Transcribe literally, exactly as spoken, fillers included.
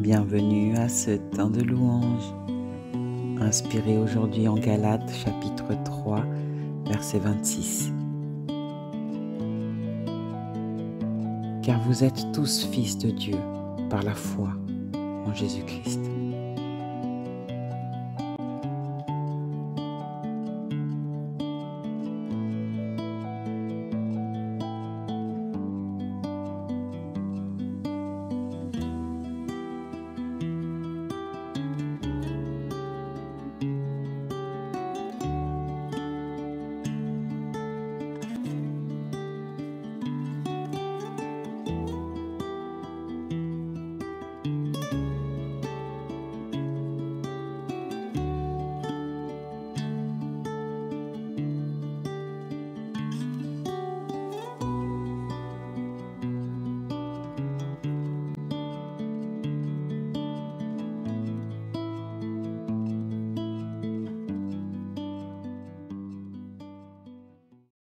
Bienvenue à ce temps de louange, inspiré aujourd'hui en Galates chapitre trois, verset vingt-six. Car vous êtes tous fils de Dieu par la foi en Jésus-Christ.